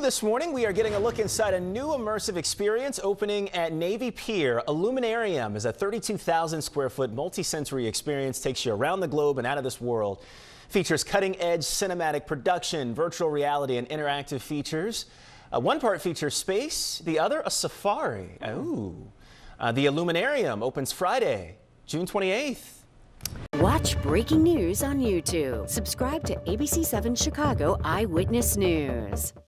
this morning, we are getting a look inside a new immersive experience opening at Navy Pier. Illuminarium is a 32,000 square foot multi-sensory experience, takes you around the globe and out of this world. Features cutting-edge cinematic production, virtual reality, and interactive features. One part features space, the other a safari. Ooh. The Illuminarium opens Friday, June 28th. Watch breaking news on YouTube. Subscribe to ABC7 Chicago Eyewitness News.